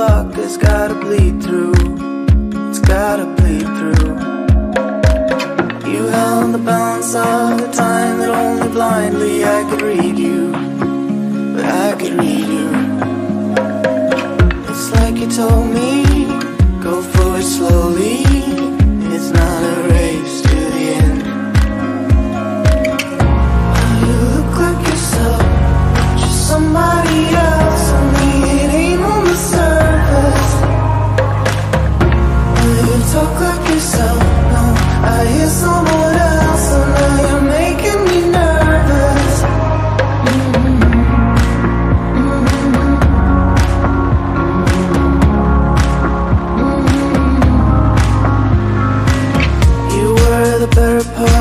block has gotta bleed through. It's gotta bleed through. You held the balance of the time that only blindly I could read you, but I could read you. It's like you told me, go forward slowly. It's not a race to the end. You look like yourself, just somebody else. Only it ain't on the surface. You talk like yourself, no, I hear someone else. And now you're making me nervous. You were the better part